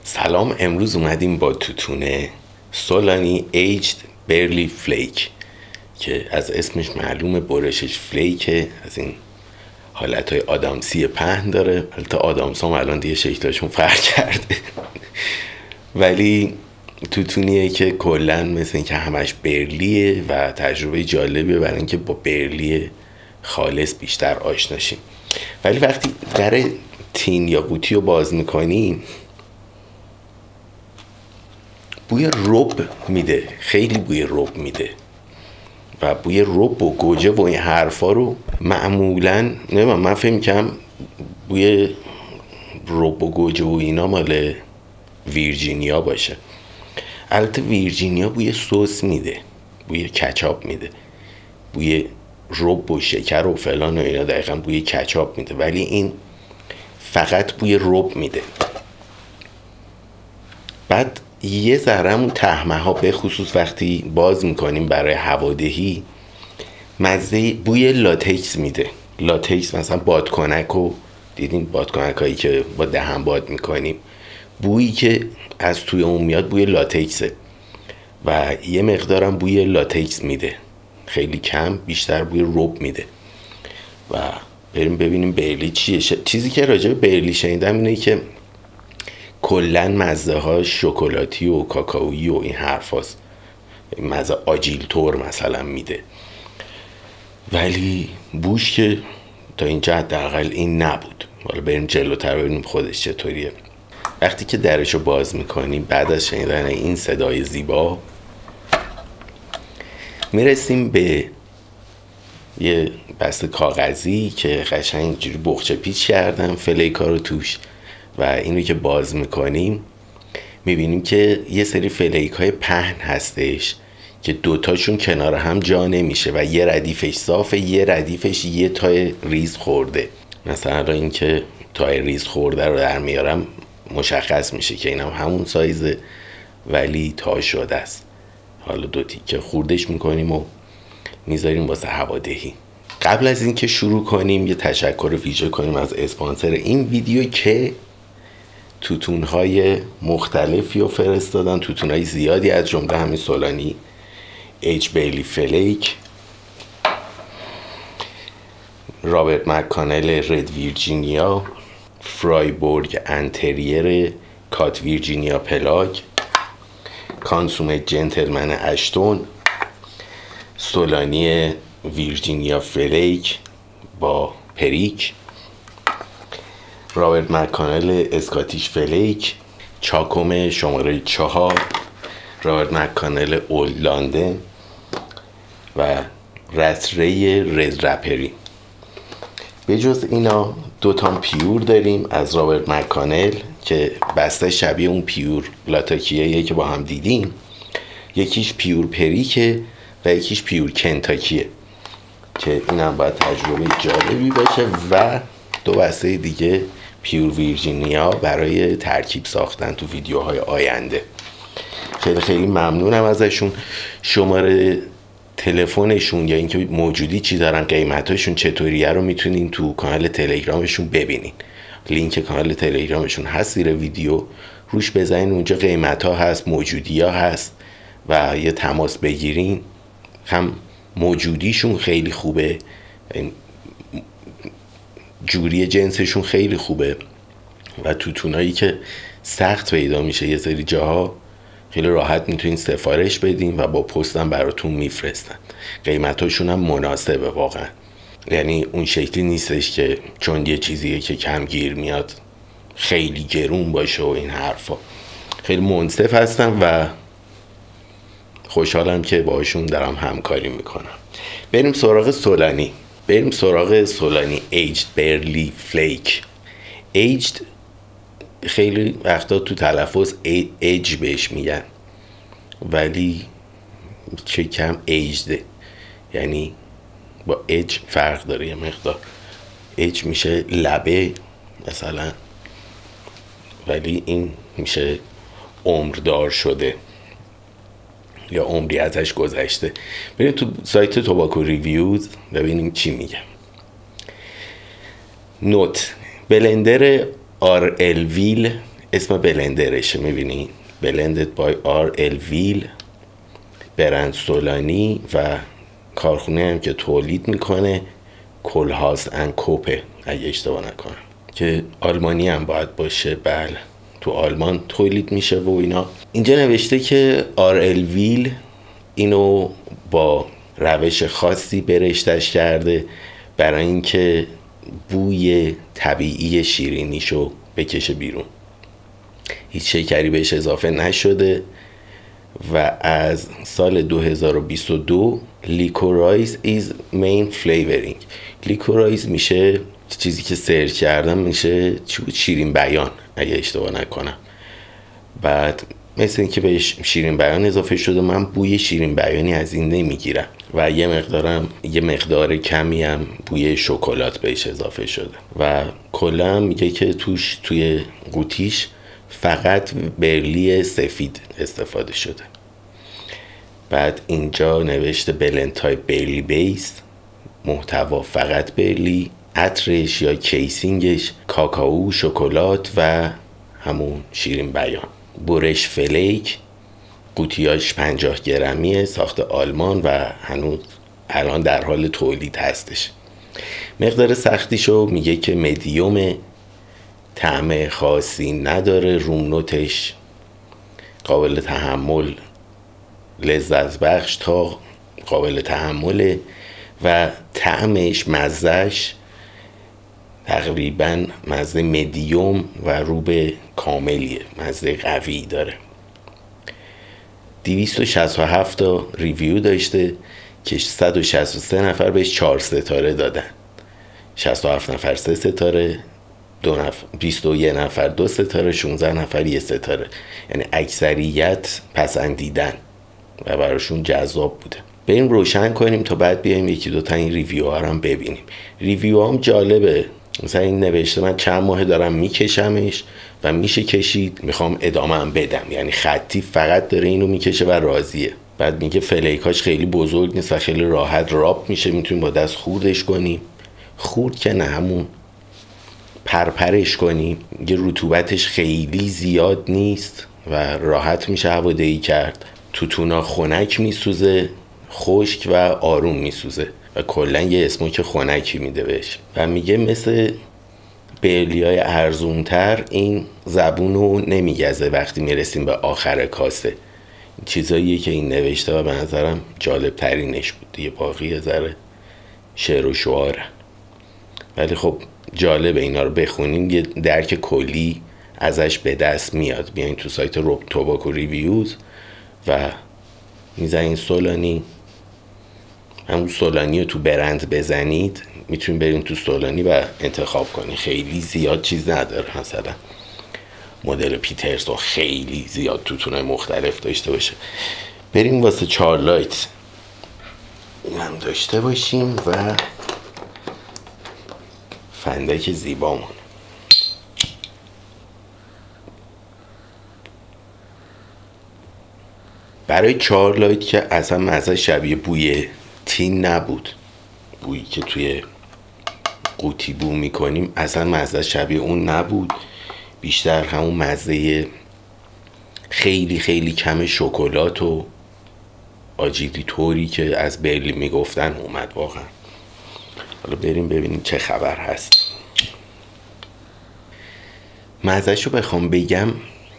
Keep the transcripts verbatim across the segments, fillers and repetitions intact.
سلام، امروز اومدیم با توتونه سولانی ایجد برلی فلیک که از اسمش معلومه برشش فلیکه، از این حالتهای آدامسی پهن داره. البته آدامس هم الان دیگه شکلشون فرق کرده ولی توتونیه که کلن مثل این که همش برلیه و تجربه جالبیه برای اینکه با برلی خالص بیشتر آشناشیم. ولی وقتی در تین یا قوطی رو باز میکنیم بوی رب میده، خیلی بوی رب میده و بوی رب و گوجه و این حرفا رو معمولا نمیدونم، من فهم کنم بوی رب و گوجه و اینا مال ویرجینیا باشه. البته ویرجینیا بوی سس میده، بوی کچاپ میده، بوی رب و شکر و فلان و اینا دقیقا بوی کچاپ میده، ولی این فقط بوی رب میده. بعد یه ذره‌مون تهمه ها به خصوص وقتی باز میکنیم برای هوادهی مزه بوی لاتکس میده. لاتکس مثلا بادکنک رو دیدین، بادکنک هایی که با دهن باد میکنیم، بویی که از توی اون میاد بوی لاتکسه و یه مقدارم بوی لاتکس میده، خیلی کم، بیشتر بوی رب میده. و بریم ببینیم برلی چیه. ش... چیزی که راجع به برلی شنیدم اینه که کلن مزه ها شکلاتی و کاکائویی و این حرف هاست، مزه آجیل تور مثلا میده، ولی بوش که تا اینجا حداقل این نبود. حالا بریم جلوتر ببینیم خودش چطوریه. وقتی که درشو باز میکنیم بعد از شنیدن این صدای زیبا میرسیم به یه بسته کاغذی که قشنگ جوری بخچه پیچ کردم فلیکا رو توش و اینو که باز میکنیم میبینیم که یه سری فلیک های پهن هستش که دوتاشون کنار هم جا نمیشه و یه ردیفش صافه، یه ردیفش یه تای ریز خورده. مثلا این که تای ریز خورده رو در میارم مشخص میشه که اینم هم همون سایزه ولی تا شده است. حالا دو تیکه خوردش میکنیم و میذاریم واسه هوادهی. قبل از اینکه شروع کنیم یه تشکر ویژه کنیم از اسپانسر این ویدیو که توتون‌های مختلفی رو فرستادن، توتون‌های زیادی از جمله همین سولانی ایج برلی فلیک، رابرت مک‌کانل رد ویرجینیا، فرایبورگ انتریر کات ویرجینیا پلاگ، کانسومه جنتلمن اشتون، سولانی ویرجینیا فلیک با پریک، رابرت مک‌کانل اسکاتیش فلیک، چاکوم شماره چهار، رابرت مک‌کانل اولد لندن و رسره رد رپری. به جز اینا دوتا پیور داریم از رابرت مک‌کانل که بسته شبیه اون پیور لاتاکیه که با هم دیدیم، یکیش پیور پریکه و یکیش پیور کنتاکیه که اینم باید تجربه جالبی باشه، و دو بسته دیگه پیور ویرجینیا برای ترکیب ساختن تو ویدیوهای آینده. خیلی خیلی ممنونم ازشون. شماره تلفنشون یا اینکه موجودی چی دارن، قیمتاشون چطوریه رو میتونین تو کانال تلگرامشون ببینین. لینک کانال تلگرامشون هست زیر ویدیو، روش بزنین، اونجا قیمت ها هست، موجودی ها هست و یه تماس بگیرین. هم موجودیشون خیلی خوبه، جوری جنسشون خیلی خوبه و توتونایی که سخت پیدا میشه یه سری جاها خیلی راحت میتونین سفارش بدین و با پستم براتون میفرستن. قیمتاشون هم مناسبه واقعا، یعنی اون شکلی نیستش که چون یه چیزیه که کم گیر میاد خیلی گرون باشه و این حرفا. خیلی منصف هستم و خوشحالم که باشون دارم همکاری میکنم. بریم سراغ سولانی. بریم سراغ سولانی ایجد برلی فلیک. ایجد خیلی وقتا تو تلفظ ایج بهش میگن ولی چه کم ایجده، یعنی با ایج فرق داره یه مقدار. ایج میشه لبه مثلا، ولی این میشه عمردار شده یا عمری ازش گذشته. بریم تو سایت توباکو ریویوز ببینیم چی میگه. نوت: بلندر آر ال ویل اسم بلندرشه، میبینی بلندد بای آر ال ویل، برند سولانی و کارخونه هم که تولید میکنه کولهاس ان کوپه اگه اشتباه نکنم، که آلمانی هم باید باشه. بله تو آلمان تولید میشه و اینا. اینجا نوشته که آر ال ویل اینو با روش خاصی برشتش کرده برای اینکه بوی طبیعی شیرینیشو بکشه بیرون، هیچ شکری بهش اضافه نشده و از سال دو هزار و بیست و دو لیکورایز is main flavoring. لیکورایز میشه چیزی که سرچ کردم میشه شیرین بیان اگه اشتباه نکنم. بعد مثل اینکه بهش شیرین بیان اضافه شده، من بوی شیرین بیانی از این نمیگیرم و یه مقدارم یه مقدار کمی هم بوی شکلات بهش اضافه شده و کلا میگه که توش توی قوطیش فقط برلی سفید استفاده شده. بعد اینجا نوشته بلند تایپ برلی بیس، محتوا فقط برلی، عطرش یا کیسینگش کاکائو، شکلات و همون شیرین بیان. برش فلیک، قوطیاش پنجاه گرمیه، ساخت آلمان و هنوز الان در حال تولید هستش. مقدار سختیشو میگه که مدیوم، طعم خاصی نداره، روم نوتش قابل تحمل، لذت بخش تا قابل تحمله و طعمش، مزهش تقریبا مزه مدیوم و رو به کاملیه، مزه قوی داره. دویست و شصت و هفت تا ریویو داشته که صد و شصت و سه نفر بهش چهار ستاره دادن، شصت و هفت نفر سه ستاره، دو نفر بیست و یک نفر دو ستاره، شانزده نفر یک ستاره، یعنی اکثریت پسندیدن و براشون جذاب بوده. بریم روشن کنیم تا بعد بیایم یکی دو تا این ریویو ها رو هم ببینیم. ریویو هم جالبه، مثلا این نوشته من چند ماه دارم میکشمش و میشه کشید، میخوام ادامه هم بدم، یعنی خطی فقط داره اینو میکشه و راضیه. بعد میگه فلیکاش خیلی بزرگ نیست و خیلی راحت راب میشه، میتونیم با دست خوردش کنیم، خورد که نه همون پرپرش کنیم. میگه رطوبتش خیلی زیاد نیست و راحت میشه هوادهی کرد. توتونا خنک میسوزه، خشک و آروم میسوزه و کلا یه اسموک خنکی میده بهش. و میگه مثل برلیای ارزونتر این زبونو نمیگزه وقتی میرسیم به آخر کاسه. چیزاییه که این نوشته و به نظرم جالب ترینش بود دیگه، باقی یه ذره شعر و شعاره، ولی خب جالبه اینا رو بخونیم، یه درک کلی ازش به دست میاد. بیاین تو سایت روب توباکو ریویوز و میزنین سولانی، همون سولانی رو تو برند بزنید، میتونین برین تو سولانی و انتخاب کنین. خیلی زیاد چیز نداره، مثلا مدل پیترسون خیلی زیاد توتونای مختلف داشته باشه. بریم واسه چارلایت این هم داشته باشیم و فندک زیبامون. برای چارلایت که اصلا مزه شبیه بوی تین نبود، بویی که توی قوطی بو میکنیم اصلا مزه شبیه اون نبود، بیشتر همون مزه خیلی خیلی کم شکلات و آجیلی طوری که از برلی میگفتن اومد واقعا. حالا بریم ببینیم چه خبر هست. مزهشو بخوام بگم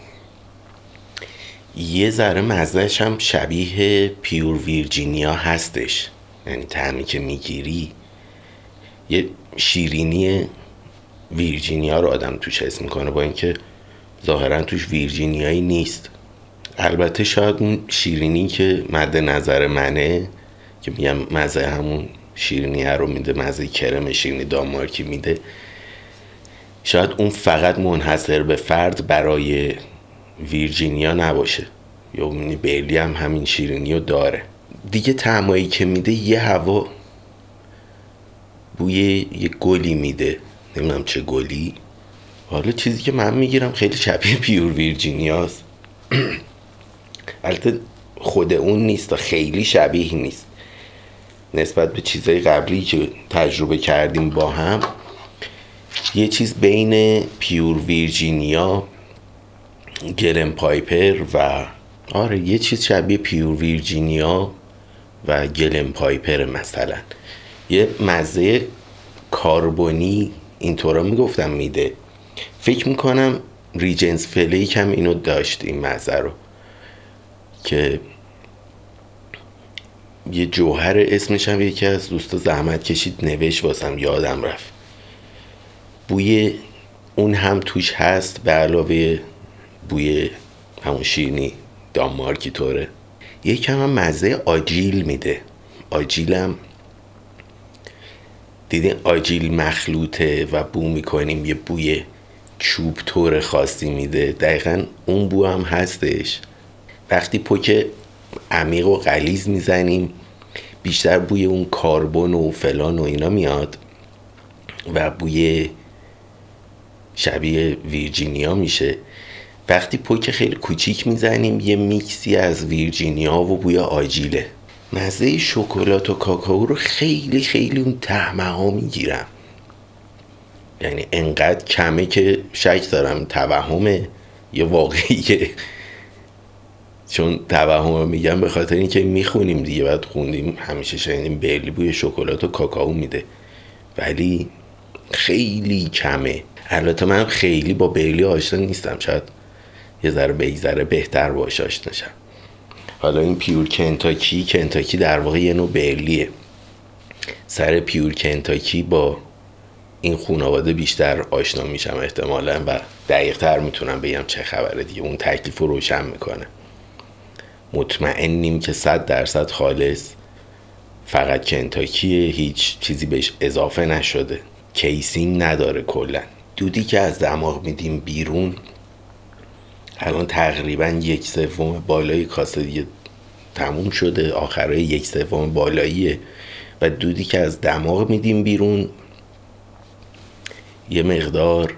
یه ذره مزهش هم شبیه پیور ویرجینیا هستش، یعنی طعمی که میگیری یه شیرینی ویرجینیا رو آدم توش حس میکنه، با اینکه ظاهرا توش ویرجینیایی نیست. البته شاید اون شیرینی که مد نظر منه که میگم مزه همون شیرینی رو میده، مزه کرم شیرینی دانمارکی میده، شاید اون فقط منحصر به فرد برای ویرجینیا نباشه، یا برلی هم همین شیرینی رو داره دیگه. طعمایی که میده یه هوا بوی یه گلی میده، نمیدونم چه گلی. حالا چیزی که من میگیرم خیلی شبیه پیور ویرجینیاست البته خود اون نیست، خیلی شبیه نیست نسبت به چیزای قبلی که تجربه کردیم با هم. یه چیز بین پیور ویرجینیا گلن پایپر و آره یه چیز شبیه پیور ویرجینیا و گلن پایپر مثلا. یه مزه کاربونی اینطورا میگفتم میده. فکر میکنم ریجنس فلیک هم اینو داشت، این مزه رو، که یه جوهر اسمش هم یکی از دوستا زحمت کشید نوشت واسم یادم رفت. بوی اون هم توش هست به علاوه بوی همون شیرینی دانمارکی طوره. یکم هم مزه آجیل میده. آجیلم دیدین آجیل مخلوطه و بو میکنیم یه بوی چوب طور خاصی میده، دقیقا اون بو هم هستش. وقتی پوک عمیق و غلیظ میزنیم بیشتر بوی اون کاربن و فلان و اینا میاد و بوی شبیه ویرجینیا میشه. وقتی پوک خیلی کوچیک میزنیم یه میکسی از ویرجینیا و بوی آجیله. مزه شکلات و کاکائو رو خیلی خیلی اون ته ها میگیرم، یعنی انقدر کمه که شک دارم توهمه یا واقعیه. چون توهم میگم به خاطر اینکه میخونیم دیگه، بعد خوندیم همیشه شنیدیم برلی بوی شکلات و کاکائو میده، ولی خیلی کمه. البته من خیلی با برلی آشنا نیستم، شاید یه ذره به یه ذره بهتر باش آشنا شم. حالا این پیور کنتاکی، کنتاکی در واقع یه نوع برلیه. سر پیور کنتاکی با این خانواده بیشتر آشنا میشم احتمالاً و دقیق تر میتونم بگم چه خبره دیگه. اون تکلیف رو روشن میکنه. مطمئنیم که صد درصد خالص فقط کنتاکیه، هیچ چیزی بهش اضافه نشده، کیسینگ نداره. کلا دودی که از دماغ میدیم بیرون الان تقریبا یک سوم بالای کاسه دیگه تموم شده، آخرای یک سوم بالاییه و دودی که از دماغ میدیم بیرون یه مقدار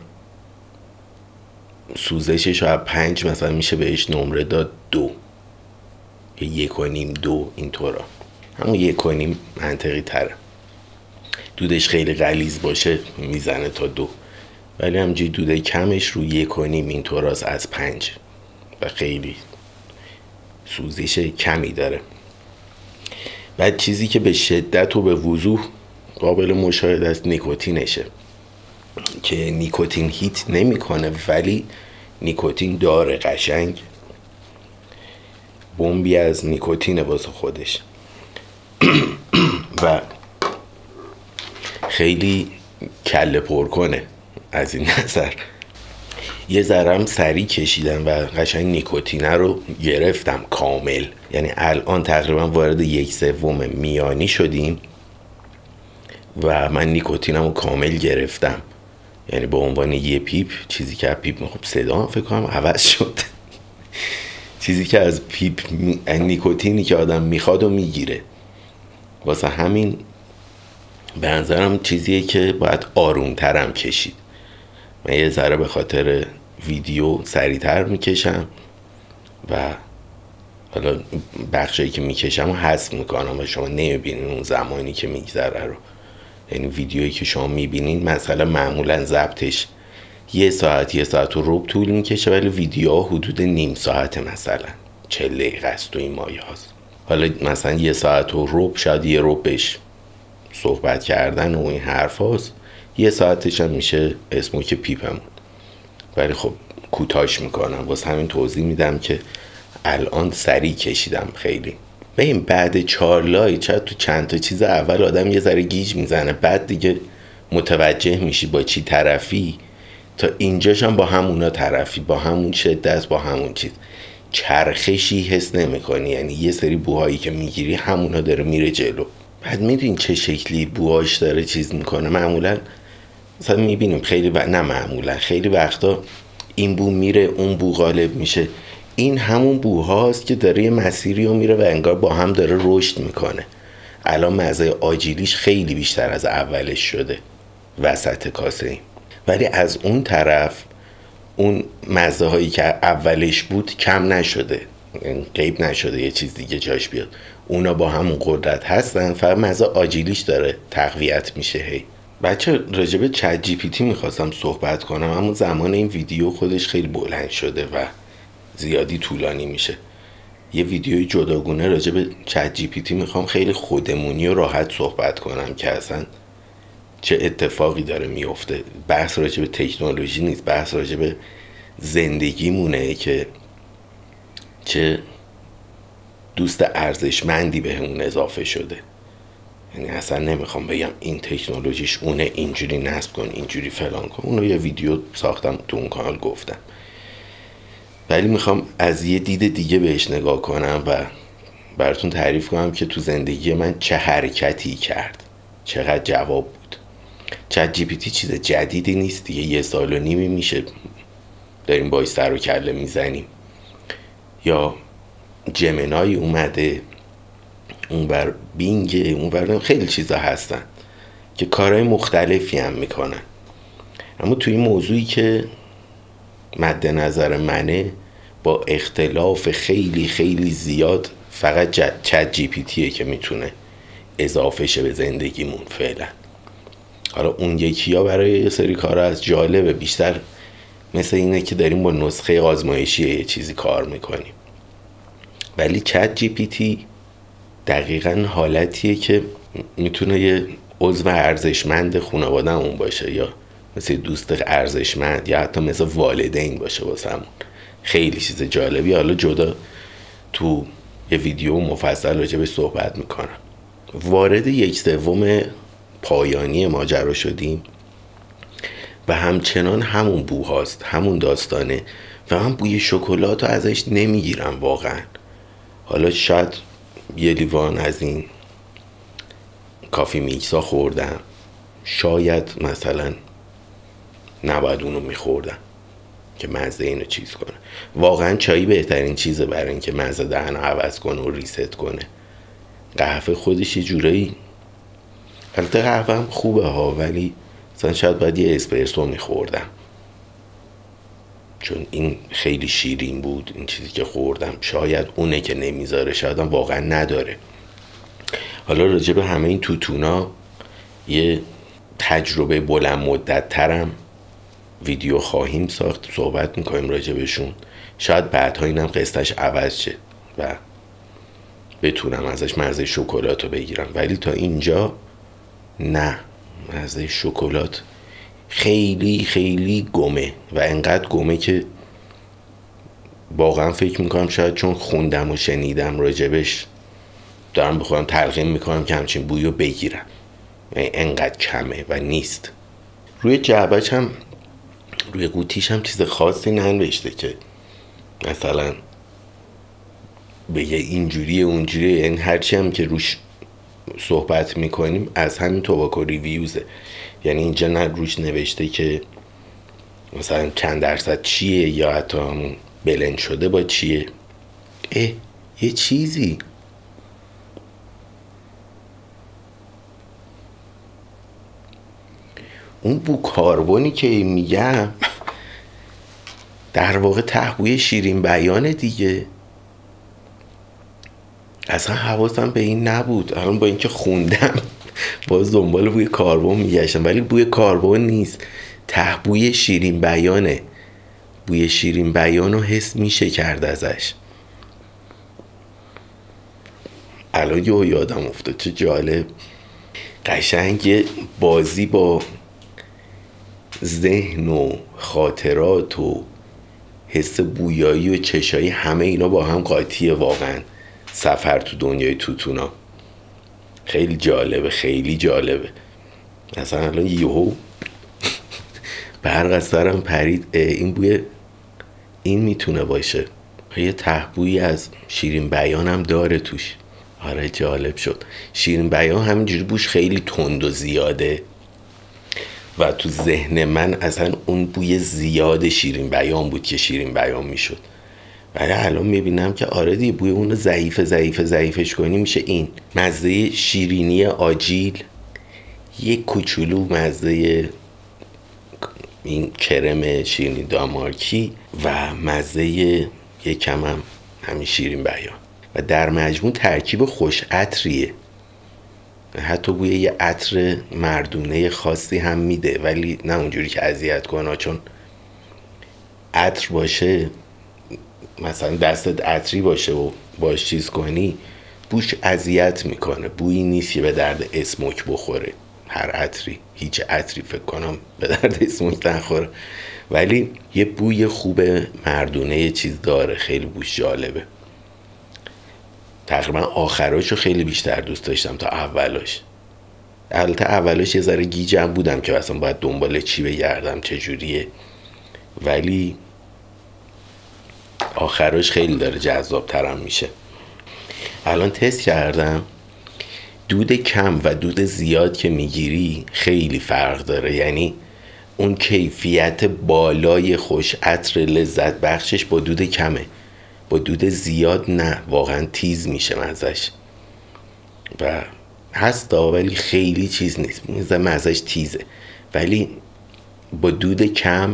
سوزشش از پنج مثلا میشه بهش نمره داد دو یا یک و نیم دو، اینطورا. همون یک و نیم منطقی تره. دودش خیلی غلیظ باشه میزنه تا دو، ولی همجوری دوده کمش رو یک و نیم اینطوراست از پنج و خیلی سوزش کمی داره. بعد چیزی که به شدت و به وضوح قابل مشاهده است نیکوتینشه که نیکوتین هیت نمیکنه ولی نیکوتین داره، قشنگ بمبی از نیکوتینه واسه خودش و خیلی کله پر کنه. از این نظر یه ذرم سری کشیدم و قشنگ نیکوتینه رو گرفتم کامل. یعنی الان تقریبا وارد یک سوم میانی شدیم و من نیکوتینم رو کامل گرفتم. یعنی به عنوان یه پیپ، چیزی که از پیپ میخوام صدا فکر کنم عوض شد چیزی که از پیپ می... نیکوتینی که آدم میخواد و میگیره. واسه همین به نظرم چیزیه که باید آرومترم کشید. من یه ذره به خاطر ویدیو سریعتر میکشم و حالا بخشایی که میکشم و حذف میکنم و شما نمیبینین اون زمانی که میگذره رو. یعنی ویدیویی که شما میبینین مثلا معمولا ضبطش یه ساعت یه ساعت و ربع طول میکشه، ولی ویدیوها حدود نیم ساعت، مثلا چهل دقیقه است و این مایه هاست. حالا مثلا یه ساعت و ربع شاید یه ربعش صحبت کردن و این حرف هاست، یه ساعتش هم میشه اسموک پیپمون، ولی خب کوتاش میکنم. واسه همین توضیح میدم که الان سریع کشیدم خیلی. ببین بعد چهار لایت شاید تو چند تا چیز اول آدم یه ذره گیج میزنه، بعد دیگه متوجه میشی با چی طرفی. تا اینجاش هم با همونا طرفی، با همون شدت، با همون چیز، چرخشی حس نمی کنی. یعنی یه سری بوهایی که میگیری همونا داره میره جلو. بعد میدونی چه شکلی بوهاش داره چیز میکنه. معمولا مثلا میبینیم خیلی و... نه معمولا خیلی وقتا این بو میره اون بو غالب میشه. این همون بوهاست که داره یه مسیری رو میره و انگار با هم داره رشد میکنه. الان مزه آجیلیش خیلی بیشتر از اولش شده وسط کاسه این، ولی از اون طرف اون مزه هایی که اولش بود کم نشده، غیب نشده یه چیز دیگه جاش بیاد. اونا با همون قدرت هستن، فقط مزه آجیلیش داره تقویت میشه. هی بچه راجب چت جی پی تی میخواستم صحبت کنم، اما زمان این ویدیو خودش خیلی بلند شده و زیادی طولانی میشه. یه ویدیوی جداگونه راجع به چت جی پی تی میخوام خیلی خودمونی و راحت صحبت کنم که اصلا چه اتفاقی داره میفته. بحث راجع به تکنولوژی نیست، بحث راجع به زندگیمونه که چه دوست ارزشمندی بهمون اضافه شده. یعنی اصلا نمیخوام بگم این تکنولوژیش اونه، اینجوری نصب کن، اینجوری فلان کن. اونو یه ویدیو ساختم تو اون کانال گفتم، ولی میخوام از یه دید دیگه بهش نگاه کنم و براتون تعریف کنم که تو زندگی من چه حرکتی کرد، چقدر جواب بود. چت جی پی تی چیز جدیدی نیست دیگه، یه سال و نیمی میشه داریم باش سر و کله میزنیم. یا جمنای اومده، اون بر بینگ، اون بر خیلی چیزا هستن که کارهای مختلفی هم میکنن. اما توی این موضوعی که مد نظر منه، با اختلاف خیلی خیلی زیاد، فقط چت جی پی تیه که میتونه اضافه شه به زندگیمون فعلا. حالا اون یکی ها برای یه سری کارا از جالبه، بیشتر مثل اینه که داریم با نسخه آزمایشی یه چیزی کار میکنیم. ولی چت جی پی تی دقیقاً حالتیه که میتونه یه عضو ارزشمند خانواده‌مون باشه، یا مثل دوست ارزشمند، یا حتی مثل والدین باشه واسمون. خیلی چیز جالبی. حالا جدا تو یه ویدیو مفصل راجع به صحبت میکنم. وارد یک سوم پایانی ماجرا شدیم و همچنان همون بوهاست، همون داستانه و من بوی شکلات رو ازش نمیگیرم واقعا. حالا شاید یه لیوان از این کافی میکسا خوردم، شاید مثلا نباید اونو میخوردم که مزه اینو چیز کنه. واقعا چایی بهترین چیزه برای اینکه مزه دهن رو عوض کنه و ریست کنه. قهوه خودش یه جورایی، البته قهوه هم خوبه ها، ولی مثلا شاید باید یه اسپرسو میخوردم، چون این خیلی شیرین بود این چیزی که خوردم. شاید اونه که نمیذاره، شاید هم واقعا نداره. حالا راجع به همه این توتونا یه تجربه بلند مدت ترم ویدیو خواهیم ساخت، صحبت میکنیم راجع بهشون. شاید بعدها اینم قصتش عوض شه و بتونم ازش مزه شکلات رو بگیرم، ولی تا اینجا نه. مزه شکلات خیلی خیلی گمه و انقدر گمه که واقعا فکر میکنم شاید چون خوندم و شنیدم راجبش دارم بخورم تلقین میکنم که همچین بویو بگیرم. یعنی انقدر کمه و نیست. روی جعبه‌ش هم، روی قوطیش هم چیز خاصی ننوشته که مثلا بگه اینجوریه اونجوریه. یعنی هرچی هم که روش صحبت میکنیم از همین توباکو ریویوزه. یعنی اینجا نه روش نوشته که مثلا چند درصد چیه، یا حتی همون بلند شده با چیه. اه یه چیزی اون بو کاربونی که میگم در واقع تهویه شیرین بیانه دیگه. اصلا حواسم به این نبود. الان با اینکه خوندم باز دنبال بوی کاربون میگشتم، ولی بوی کاربون نیست، تهویه شیرین بیانه. بوی شیرین بیان رو حس میشه کرد ازش. الان یه یادم افتاد، چه جالب. قشنگ بازی با ذهن و خاطرات و حس بویایی و چشایی، همه اینا با هم قاطیه واقعا. سفر تو دنیای توتونا خیلی جالبه، خیلی جالبه. مثلا الان یهو برق از سرم پرید، این بوی این میتونه باشه. یه تهبویی از شیرین بیان هم داره توش. آره جالب شد. شیرین بیان همینجوری بوش خیلی تند و زیاده و تو ذهن من اصلا اون بوی زیاد شیرین بیان بود که شیرین بیان میشد. ولی الان میبینم که آره دیگه بوی اون ضعیف ضعیف ضعیفش کنی میشه این مزه شیرینی آجیل، یک کوچولو مزه این کرم شیرینی دانمارکی و مزه یک کم هم همین شیرین بیان و در مجموع ترکیب خوش عطریه. حتی بوی یه عطر مردونه خاصی هم میده، ولی نه اونجوری که اذیت کنه، چون عطر باشه مثلا دستت عطری باشه و باش چیز کنی، بوش اذیت میکنه. بویی نیست که به درد اسموک بخوره. هر عطری، هیچ عطری فکر کنم به درد اسموک نخوره، ولی یه بوی خوب مردونه یه چیز داره، خیلی بوش جالبه. تقریبا آخراشو خیلی بیشتر دوست داشتم تا اولاش. البته اولاش یه ذره گیجم بودم که اصلا باید دنبال چی بگردم، چجوریه، ولی آخرش خیلی داره جذاب ترم میشه. الان تست کردم، دود کم و دود زیاد که میگیری خیلی فرق داره. یعنی اون کیفیت بالای خوش عطر لذت بخشش با دود کمه، با دود زیاد نه، واقعا تیز میشه مزش و هست، ولی خیلی چیز نیست، مزش تیزه، ولی با دود کم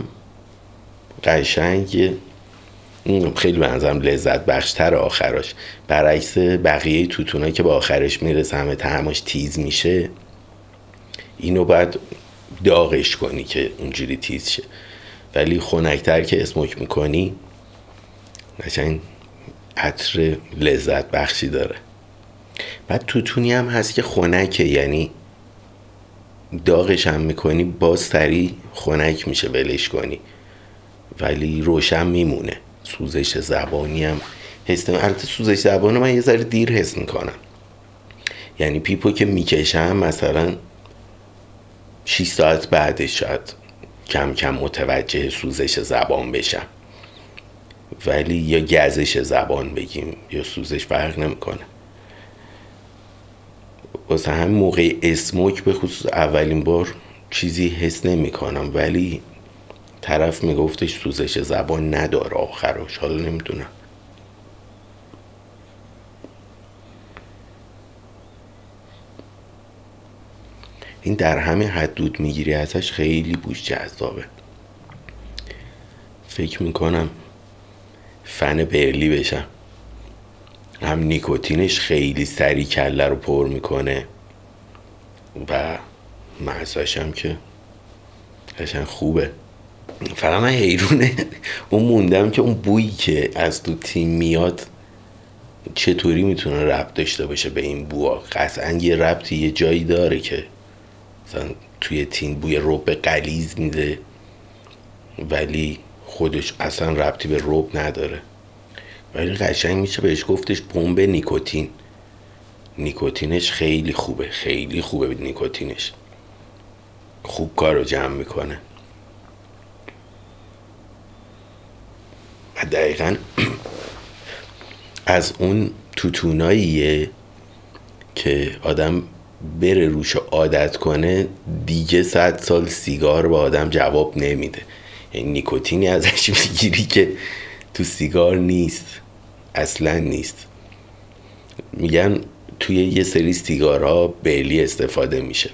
قشنگ خیلی بنظرم لذت بخشتر آخرش. برعکس بقیه توتونا که با آخرش میرسه همه طعمش تیز میشه، اینو باید داغش کنی که اونجوری تیز شه، ولی خنک‌تر که اسموک میکنی قشنگ عطر لذت بخشی داره. بعد توتونی هم هست که خنکه، یعنی داغش هم میکنی باز سریع خنک میشه ولش کنی، ولی روشن میمونه. سوزش زبانی هم حس نمی... البته سوزش زبانی من یه ذره دیر حس میکنم، یعنی پیپو که میکشم مثلا شش ساعت بعدش شاید کم کم متوجه سوزش زبان بشم، ولی یا گزش زبان بگیم یا سوزش فرق نمیکنه. واسه هم موقع اسموک به خصوص اولین بار چیزی حس نمی کنم، ولی طرف میگفتش سوزش زبان نداره آخرش، حالا نمیدونم. این در همین حد دود میگیری ازش خیلی بوش جذابه. فکر میکنم فن برلی بشم. هم نیکوتینش خیلی سریع کله رو پر میکنه و مزه‌ش هم که قشنگ خوبه. فقط من حیرونه اون موندم که اون بویی که از تو تیم میاد چطوری میتونه ربط داشته باشه به این بوها. قطعا یه ربطی یه جایی داره که مثلا توی تیم بوی رب غلیظ میده ولی خودش اصلا ربطی به رب نداره، ولی قشنگ میشه بهش گفتش بمب نیکوتین. نیکوتینش خیلی خوبه، خیلی خوبه. نیکوتینش خوب کار رو جمع میکنه. و دقیقا از اون توتوناییه که آدم بره روش عادت کنه دیگه صد سال سیگار به آدم جواب نمیده. یعنی نیکوتینی ازش میگیری که تو سیگار نیست، اصلا نیست. میگن توی یه سری سیگارها برلی استفاده میشه،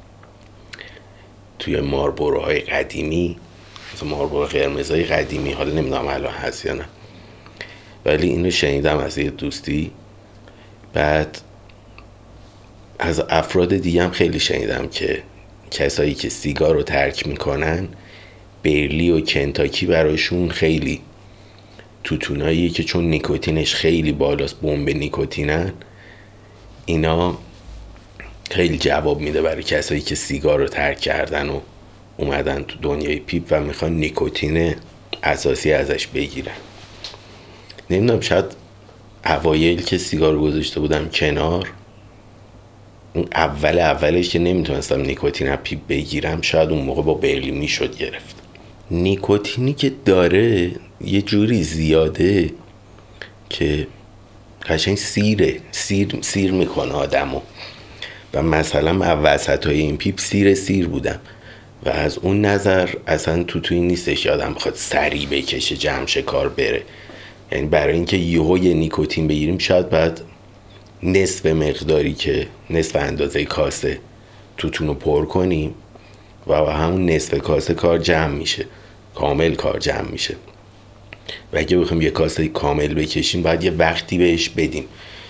توی مارلبوروهای قدیمی، مثلا مارلبورو قرمزهای قدیمی، حالا نمیدونم الان هست یا نه، ولی اینو شنیدم از یه دوستی. بعد از افراد دیگه هم خیلی شنیدم که کسایی که سیگار رو ترک میکنن برلی و کنتاکی براشون خیلی توتوناییه که چون نیکوتینش خیلی بالاست، بمب نیکوتینن، اینا خیلی جواب میده برای کسایی که سیگار رو ترک کردن و اومدن تو دنیای پیپ و میخوان نیکوتین اساسی ازش بگیرن. نمیدونم، شاید اوایل که سیگار رو گذاشته بودم کنار، اون اول اولش که نمیتونستم نیکوتین از پیپ بگیرم، شاید اون موقع با برلی میشد گرفت. نیکوتینی که داره یه جوری زیاده که قشنگ سیره، سیر سیر میکنه آدمو. و مثلا من وسط های این پیپ سیر سیر بودم و از اون نظر اصلا تو توی نیستش آدم بخواد سریع بکشه جمشه کار بره. یعنی برای اینکه یهو یه نیکوتین بگیریم شاید باید نصف مقداری که نصف اندازه کاسه توتونو پر کنیم و همون نصف کاسه کار جمع میشه، کامل کار جمع میشه. و اگه بخوام یه کاسه کامل بکشیم باید یه وقتی بهش بدیم،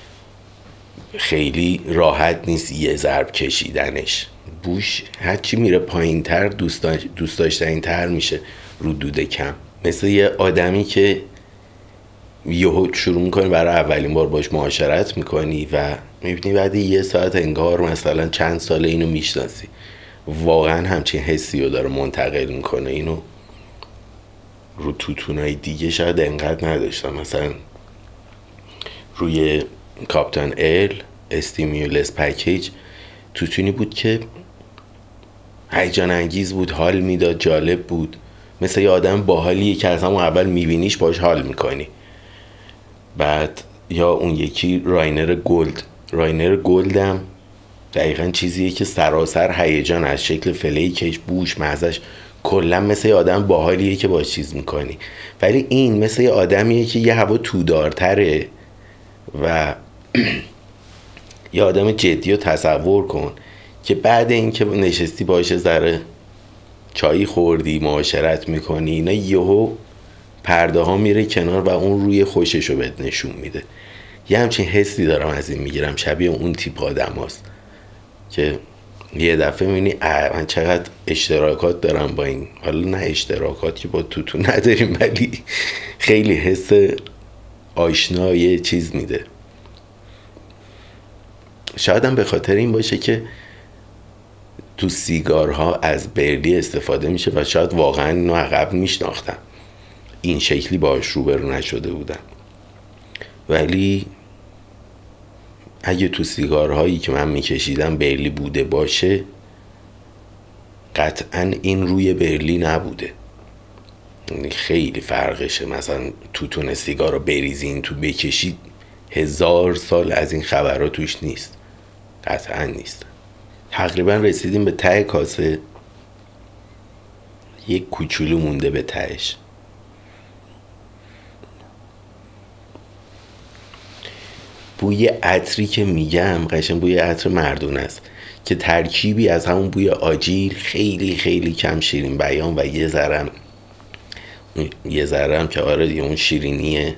خیلی راحت نیست یه ضرب کشیدنش. بوش هرچی میره پایین تر دوست داشتنی تر میشه رو دود کم. مثل یه آدمی که یهو شروع میکنی برای اولین بار باش معاشرت میکنی و میبینی بعد یه ساعت انگار مثلا چند ساله اینو میشناسی. واقعا همچین حسی رو داره منتقل میکنه. اینو رو توتونای دیگه شاید انقدر نداشتم. مثلا روی کاپتان ال استیمیولس پکیج توتونی بود که هیجان انگیز بود، حال میداد، جالب بود، مثل یه آدم باحالیه که از همون اول میبینیش باش حال میکنی. بعد یا اون یکی راینر گلد. راینر گلدم دقیقا چیزیه که سراسر هیجان، از شکل فلیکش، بوش، مزش، کلا مثل یه آدم باحالیه که باش چیز میکنی. ولی این مثل یه آدمیه که یه هوا تودارتره و یه آدم جدی رو تصور کن که بعد اینکه نشستی باشه ذره چایی خوردی، معاشرت میکنی، اینا یهو پرده ها میره کنار و اون روی خوشش رو بهت نشون میده. یه همچین حسی دارم از این میگیرم، شبیه اون تیپ آدم هاست که یه دفعه میبینی من چقدر اشتراکات دارم با این. حالا نه اشتراکات که با توتون نداریم، ولی خیلی حس آشنا یه چیز میده. شاید هم به خاطر این باشه که تو سیگارها از برلی استفاده میشه و شاید واقعا اینو عقب میشناختم، این شکلی باهاش روبرو نشده بودم. ولی اگه تو سیگارهایی که من میکشیدم برلی بوده باشه، قطعا این روی برلی نبوده. خیلی فرقشه. مثلا توتون سیگار رو بریزین تو بکشید، هزار سال از این خبرها توش نیست، قطعا نیست. تقریبا رسیدیم به ته کاسه، یک کوچولو مونده به تهش. بوی عطری که میگم قشنگ بوی عطر مردونه است که ترکیبی از همون بوی آجیل، خیلی خیلی کم شیرین بیان و یه ذرم یه ذرم که آره دیگه اون شیرینیه،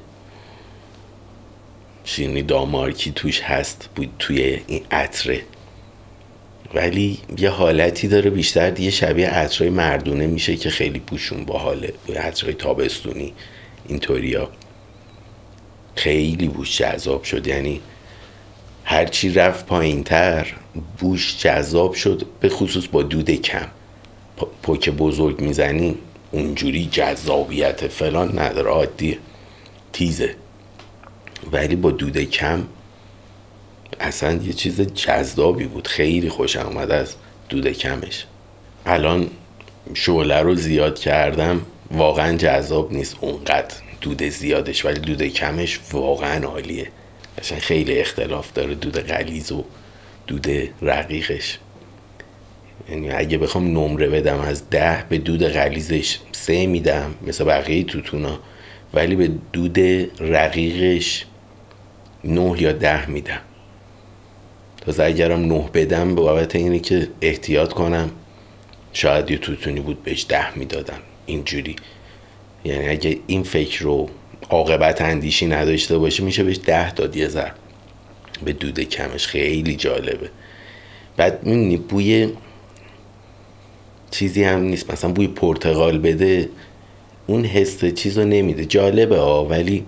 شیرینی دامارکی توش هست بود توی این عطره. ولی یه حالتی داره بیشتر دیگه شبیه عطرهای مردونه میشه که خیلی بوشون باحاله. بوی عطرهای تابستونی اینطوریا خیلی بوش جذاب شد. یعنی هرچی رفت پایین تر بوش جذاب شد، به خصوص با دود کم. پوک بزرگ میزنی اونجوری جذابیت فلان نداره، عادیه، تیزه. ولی با دود کم اصلا یه چیز جذابی بود. خیلی خوشم اومد از دود کمش. الان شعله رو زیاد کردم، واقعا جذاب نیست اونقدر دود زیادش، ولی دود کمش واقعا عالیه. اصلا خیلی اختلاف داره دود غلیظ و دود رقیقش. یعنی اگه بخوام نمره بدم از ده، به دود غلیظش سه میدم مثل بقیه توتونا، ولی به دود رقیقش نه یا ده میدم. تازه اگرم نه بدم بابت اینه که احتیاط کنم، شاید یه توتونی بود بهش ده میدادم اینجوری. یعنی اگه این فکر رو عاقبت اندیشی نداشته باشه میشه بهش ده داد یه ذره. به دود کمش خیلی جالبه. بعد میبینی بوی چیزی هم نیست، مثلا بوی پرتقال بده اون حس چیز رو نمیده. جالبه ها، ولی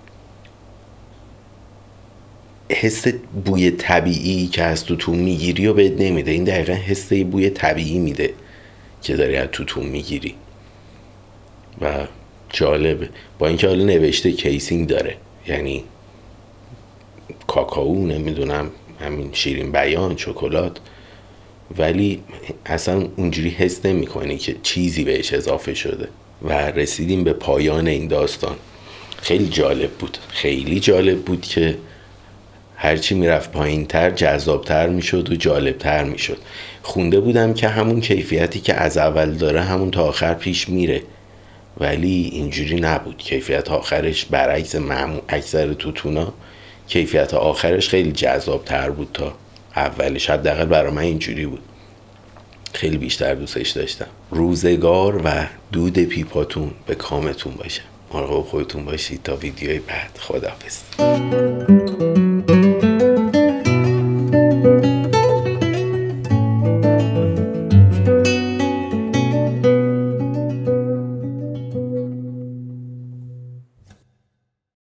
حس بوی طبیعی که از توتون میگیری رو بهت نمیده. این دقیقا حس بوی طبیعی میده که داری از توتون میگیری و جالبه. با اینکه حالا نوشته کیسینگ داره، یعنی کاکائو، نمیدونم همین شیرین بیان، شکلات، ولی اصلا اونجوری حس نمی کنی که چیزی بهش اضافه شده. و رسیدیم به پایان این داستان. خیلی جالب بود، خیلی جالب بود که هرچی میرفت پایین تر جذابتر میشد و جالبتر میشد. خونده بودم که همون کیفیتی که از اول داره همون تا آخر پیش میره، ولی اینجوری نبود. کیفیت آخرش برعکس معمول اکثر توتونا، کیفیت آخرش خیلی جذابتر بود تا اولش. حداقل برای من اینجوری بود. خیلی بیشتر دوستش داشتم. روزگار و دود پیپاتون به کامتون باشه. مراقب خودتون باشید تا ویدیوی بعد. خداحافظ.